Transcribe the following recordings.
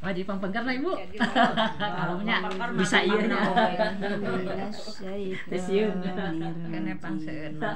wajib pempengkerna Ibu. Alumnya bisa iya nya. Kene pangseuna.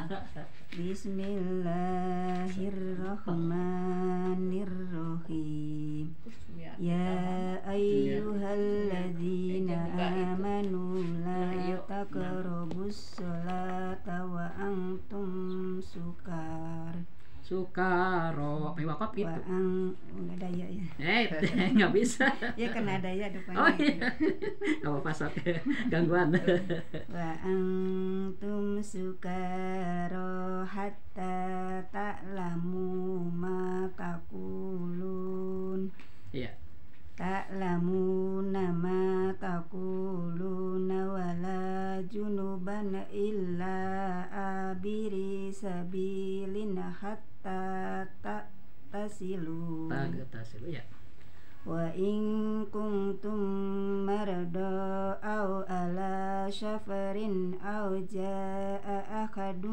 Bismillahirrahmanirrahim. Ya ayyuhalladzina amanu la taqrabus sholata wa antum sukar. Sukaro, wakaf gitu. Nggak daya ya. Nggak bisa. Ya kena daya depannya. Oh iya. Nggak apa-apa sok gangguan. Wa antum sukaro hatta ta'lamu ma taqulun. Iya. Ta'lamuna ma taquluna wala junuban illa abiri sabilin hatta tasilu. Ya. Wa in kuntum marada aw ala safarin aw jaa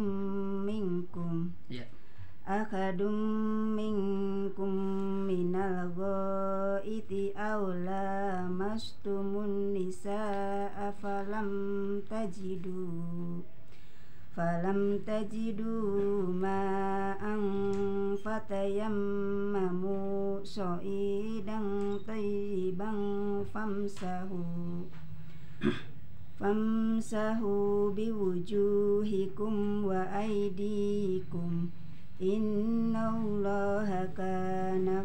akadum minkum minal ghaiti aw lamastumun nisaa falam tajidu ma'an fatayammamu sa'idan tayyiban famsahu biwujuhikum wa aydikum innallaha kana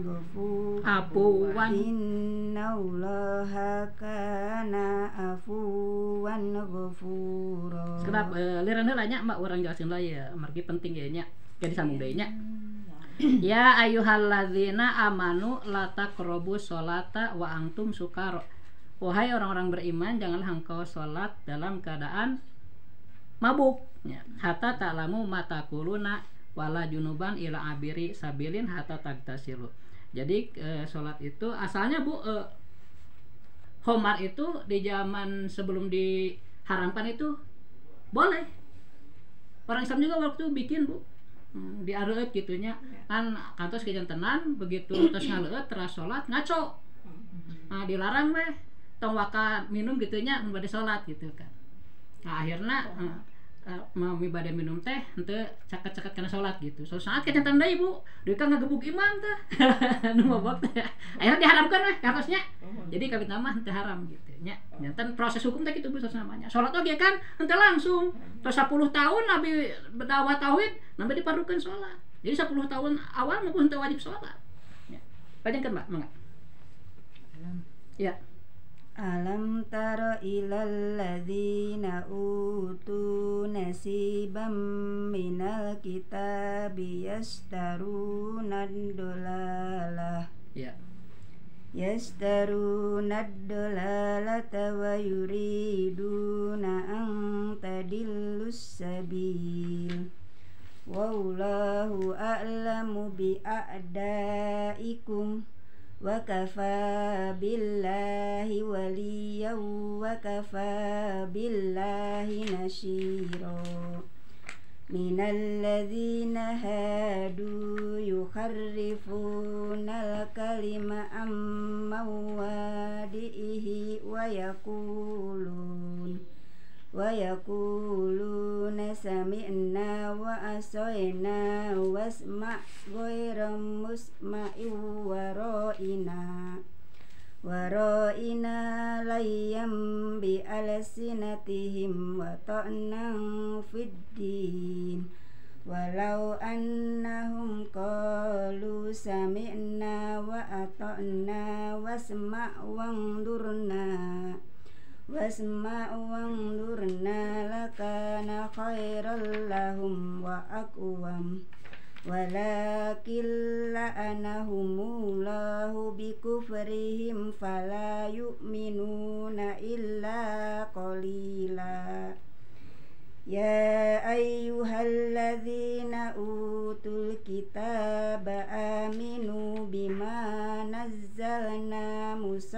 afuwan ghafura. Kenapa liran heula nya Mbak urang jelasin lah ya, margi penting ya nya. Jadi sambung deui nya. Ya ayyuhalladzina amanu la taqrabus sholata wa antum sukara. Wahai orang-orang beriman, janganlah engkau salat dalam keadaan mabuk. Ya. Hatta ta'lamu ma taquluna wala junuban ila abiri sabilin hatta tagtasilu. Jadi sholat itu asalnya Bu Homar itu di zaman sebelum diharamkan itu boleh. Orang Islam juga waktu bikin Bu diareueut gitunya kan kantos kejantenan begitu terus ngaleueut teras sholat ngaco. Nah dilarang weh tong waka minum gitunya mun bade sholat gitu kan. Nah akhirnya mau ibadah minum teh henteu caket-caket kana salat gitu. So saat kejantan deui Bu, deui kan ngagebuk imam teh. Nu mabok teh. Akhirnya diharamkan we harusnya. Jadi kawin mah teu haram gitu nya. Nyanten proses hukum teh kitu Bu namanya. Salat oge kan henteu langsung. Terus 10 tahun Nabi berdakwah tauhid, Nabi dipadukeun salat. Jadi 10 tahun awal mah henteu wajib salat. Ya. Panjangkeun Mbak, mangga. Ya. Alam tara ilal ladzina utu nasiban minal kitabi yastaruna dolalah. Ya. Yastaruna dolalata wa yuriduna an tadillus sabil. Wallahu a'lamu bi a'daikum. Wa kafa billahi waliyan wa kafa billahi nasyira. Minal ladzina hadu yukharrifuna al-kalima amma wadihi wa yaquluna sami'na wa asayna wasma' ghayra musma'in wara'ina layyam bi alsinatihim wa ta'nan fid din walau annahum qalu sami'na wa ata'na wasma' wangdurna lakana khairal lahum wa aqwam walakin la'anahumullahu bikufrihim fala yu'minuna illa qalila. Ya ayyuhalladzina utul kitaba aminu bima nazzalna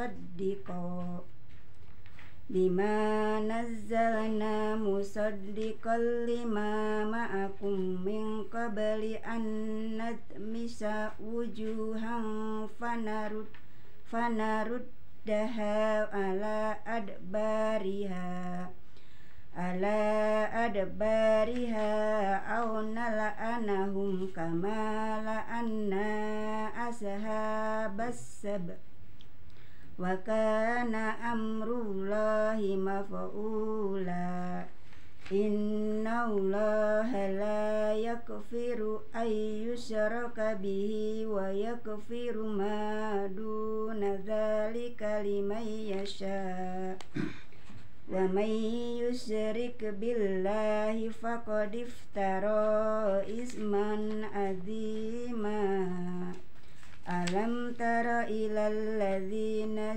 musaddiqan lima ma'akum min qabli an nadmisa wujuhan fanaruddaha ala adbariha aw nal'anahum kama la'anna ashabas sab wa kana amrullahi maf'ula. Innallaha la yaghfiru ay yushraka bihi wa yaghfiru ma duna dzalika liman yasha. Wa may yusyrik billahi faqad iftara isman azima. Alam tara ilal ladzina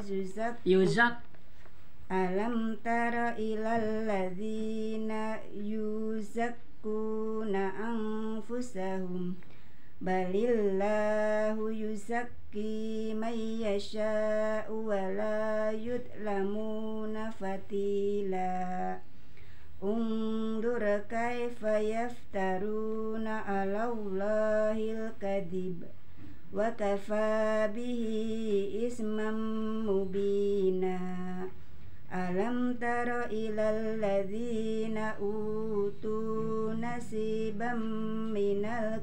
Alam tara ilal ladzina yuzakkuna anfusahum balillahu yuzakki man yasha'u wa la yudlamuna fatila. Undur kaifa yaftaruna 'alallahil kadhib wa kafa bihi isman mubina. Alam tara ilal ladzina utu nasiban minal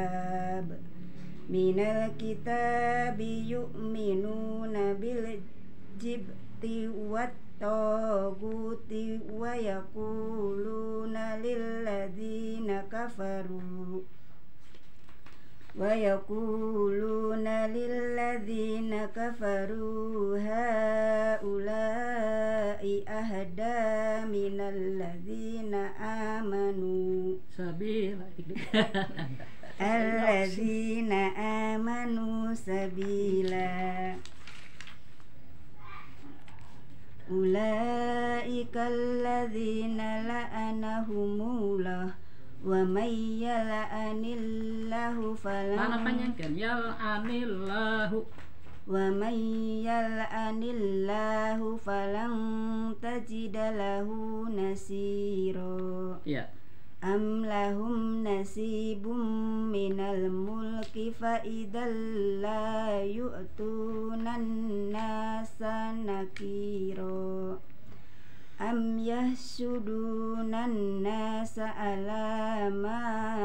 kitabi yu'minuna bil jibti wat taguti wa yaquluna lil ladzina kafaru haula'i ahda minal ladzina amanu sabila. alladzina amanu sabila. Ulaika alladzina la'anahumullah wa may yal'anillahu Mana panjangkan yal'anillahu falan tajida lahu nasira. Ya. Am lahum nasibum minal mulki fa idzal la yu'tunan nasa nakira. Am yahsudunan nasa ala ma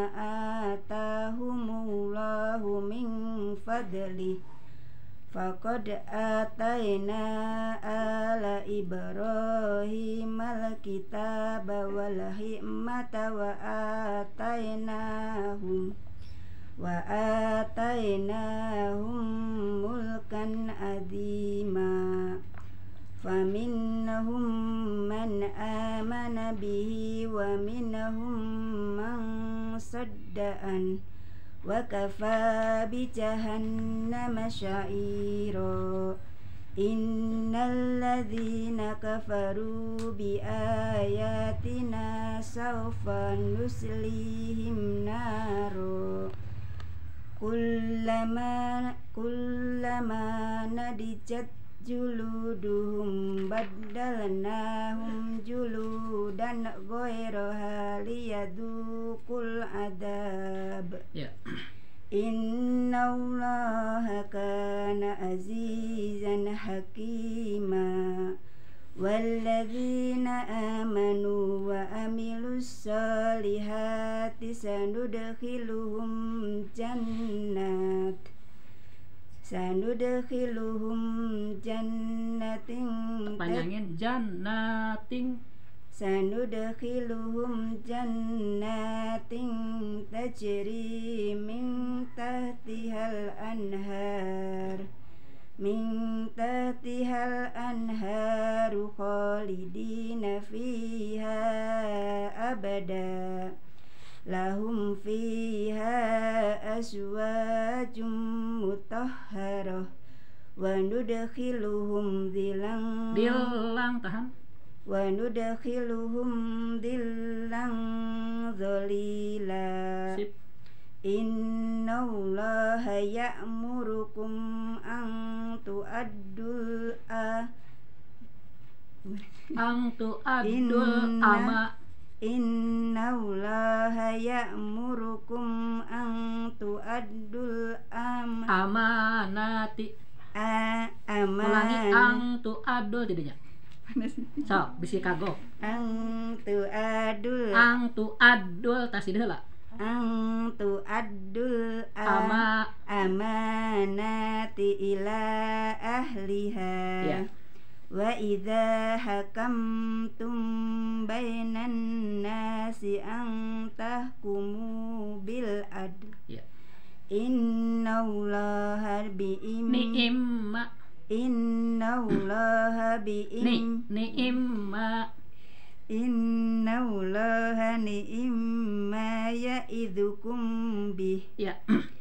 atahumullahu min fadli. Faqad atayna ala Ibrahim al-kitaba wal hikmata wa atainahum mulkan azima. Faminhum man amana bihi wa minhum man sadda'an wa kafa bi jahannama sya'ira. Innal ladzina kafaru bi ayatina sawfa nuslihim naro kullama nadijat juluduhum baddalnahum juludan ghairaha liyadukul adab. Innallaha kana azizan hakima. Walladzina amanu wa amilus solihati sanudkhiluhum jannatin panjangin jannatin tajri min tahtihal anharu khalidina fiha abada. Lahum fiha azwajum mutahharah wa nudkhiluhum dhillan dhalila. Innallaha ya'murukum an tu'addul Innallaha ya'murukum an tu'addul Ulangi ang tuadul jadinya. So, bisi kagok. Ang tuadul Tas di heula. Ang tuadul amanati ila ahliha. Ya. Wa idza hakamtum bainan nasi an tahkumu bil adl. Ya. Innallaha Ni'imma. Innallaha Ni'imma. Innallaha ni'imma ya'idzukum bih. Ya.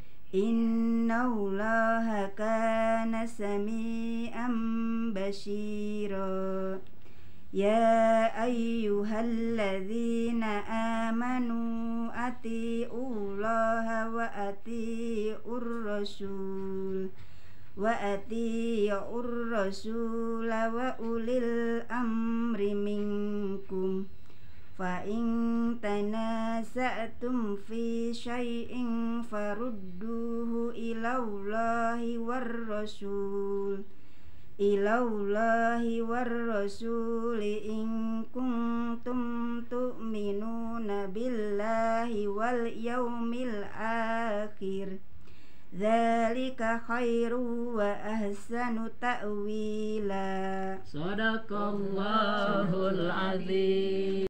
Innallaha kana sami'an basyira. Ya ayyuhalladzina amanu atiullaha wa atiur rasul wa ulil amri minkum fa in tanaza'tum fi syai'in farudduhu ilallahi war rasul in kuntum tu'minuna billahi wal yaumil akhir. Dzalika khairu wa ahsanu ta'wila. Sadaqallahul azim.